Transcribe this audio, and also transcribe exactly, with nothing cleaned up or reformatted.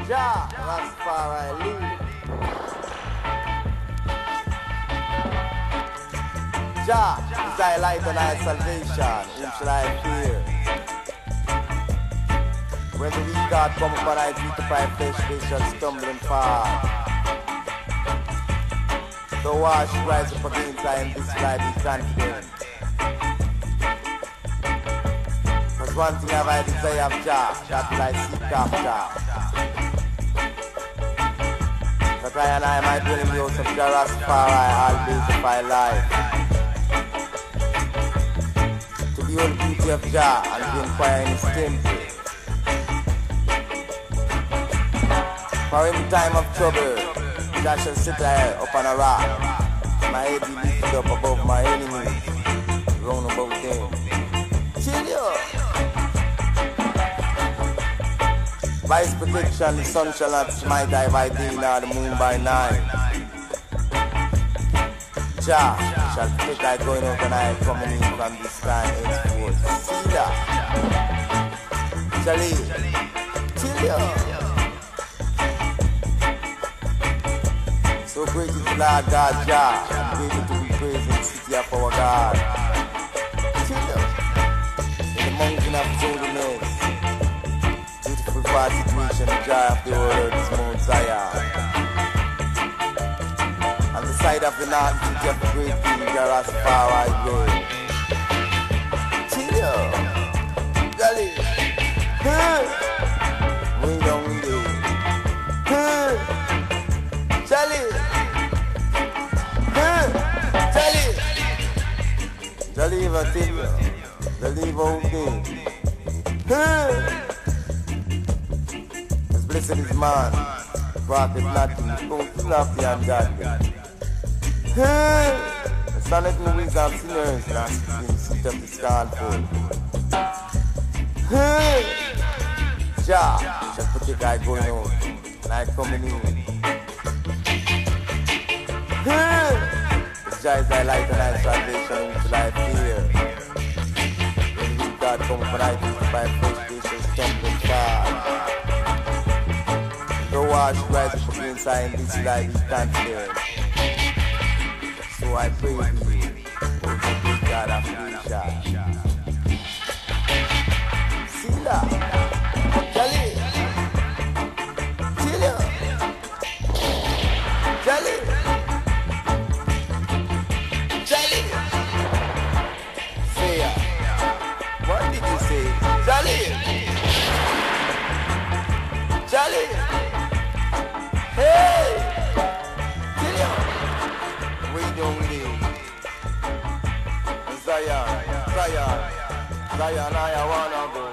Jah, Rastafari live. Jah is thy light and thy salvation. Whom shall I fear? When the weak God come upon thy feet to fight flesh, they shall stumble and fall. The wash rise up against thy in this life is confident. Cause one thing have I desire of Jah, that will I seek after. That I and I might dwell in the house of Jah Rastafari all days of my life. To behold the beauty of Jah and to inquire in his temple. For in time of trouble, Jah shall sit there upon a rock. My head be lifted up above my enemies, round about them. Chill you! By his protection, the sun shall not smite thy by day, nor the moon by night. Jah shall protect thy going out and thy coming in from this time henceforth. See that? Shall he? Chill you! So great is the Lord God Jah, and greatly to be praised in the city of our God. Chill in the mountain of holiness, beautiful far situation, the joy of the whole earth is Mount Zion. On the side of the north, city of the great king, Jah Rastafari reign. Chill Jolly, hey, way down there, hey, Jolly. Jah live a thing, Jah live out thing. As blessed is man, profit nothing, don't fluffy and godly. The son of the wings of sinners, and speaking the seat of the scornful. Jah shall protect thy going out, and thy coming in. Jah is thy light and thy salvation, which thy fear. When we God come for thy feet by flesh, they shall stumble and fall. The wash rise up against thy in this life is confident. So I pray thee, O the great God of creation. See that? Jolly! Chill ya! Jolly! What did you say? Jolly! Jolly! Hey! Kill you! We don't need Zion, Zion, Zion, I wanna go.